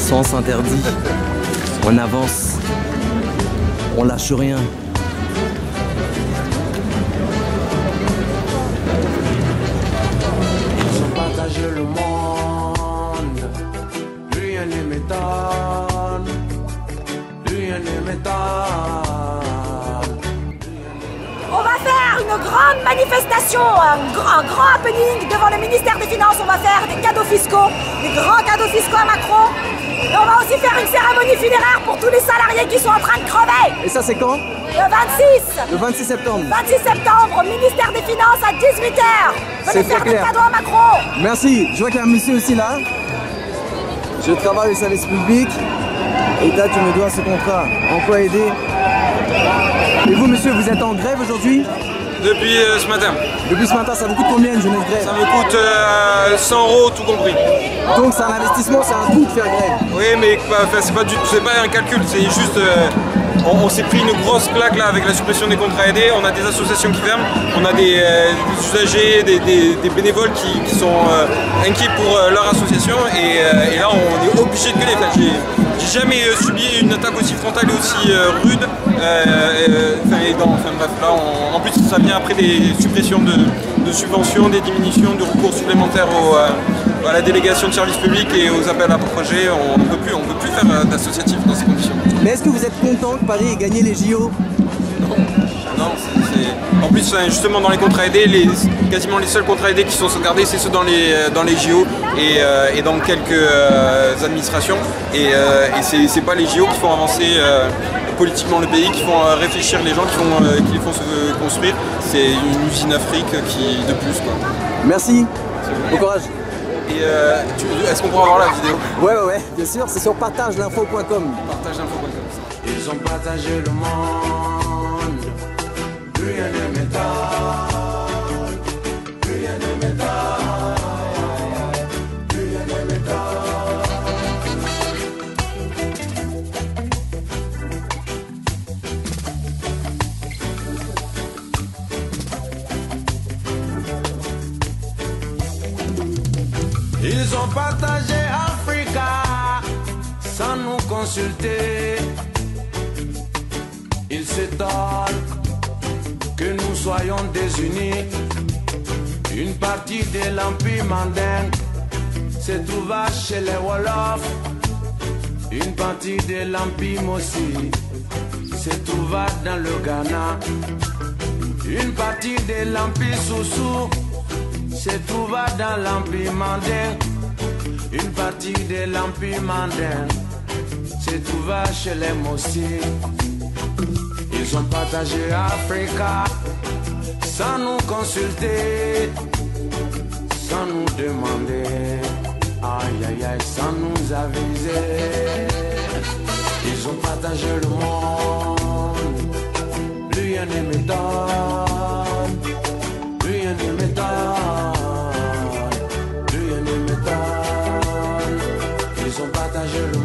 Sens interdit. On avance. On lâche rien. Ils ont partagé le monde. Rien ne m'étonne. Rien ne m'étonne. On va faire une grande manifestation, un grand happening devant le ministère des Finances. On va faire des cadeaux fiscaux, des grands cadeaux fiscaux à Macron. Et on va aussi faire une cérémonie funéraire pour tous les salariés qui sont en train de crever. Et ça, c'est quand? Le 26. Le 26 septembre. 26 septembre, ministère des Finances à 18h. C'est Venez faire très des clair. cadeaux à Macron. Merci. Je vois qu'il y a un monsieur aussi là. Je travaille au service public. Et là, tu me dois ce contrat. Emploi aidé. Et vous, monsieur, vous êtes en grève aujourd'hui? Depuis ce matin. Depuis ce matin, ça vous coûte combien une journée de grève? Ça me coûte 100 € tout compris. Donc c'est un investissement, c'est un coût de faire grève. Oui, mais c'est pas un calcul, c'est juste... on s'est pris une grosse claque là avec la suppression des contrats aidés. On a des associations qui ferment, on a des usagers, des bénévoles qui sont inquiets pour leur association et là on est obligé de gueuler. Enfin, j'ai jamais subi une attaque aussi frontale et aussi rude. Bref, là, en plus ça vient après des suppressions de subventions, des diminutions de recours supplémentaires à la délégation de services publics et aux appels à projets. On ne peut plus faire d'associatif dans ces conditions. Mais est-ce que vous êtes content que Paris ait gagné les JO? Non, en plus justement dans les contrats aidés, quasiment les seuls contrats aidés qui sont sauvegardés, c'est ceux dans les JO et dans quelques administrations. Et c'est pas les JO qui font avancer politiquement le pays, qui font réfléchir les gens, qui les font se construire. C'est une usine Afrique de plus, quoi. Merci, bon courage. Et est-ce qu'on pourra voir la vidéo? Ouais, bien sûr, c'est sur partagelinfo.com. Partagelinfo.com. Ils ont partagé le monde. Rien ne m'étonne. Rien ne m'étonne. Rien ne m'étonne. Ils ont partagé Africa sans nous consulter. Ils s'étonnent que nous soyons désunis. Une partie de l'Empire mandingue se trouva chez les Wolofs. Une partie de l'Empire Mossi se trouva dans le Ghana. Une partie de l'Empire Soussou se trouva dans l'Empire mandingue. Une partie de l'Empire mandingue se trouva chez les Mossi. Ils ont partagé Africa sans nous consulter, sans nous demander, aïe aïe aïe, sans nous aviser. Ils ont partagé le monde, rien ne m'étonne, rien ne m'étonne, rien ne m'étonne. Ils ont partagé le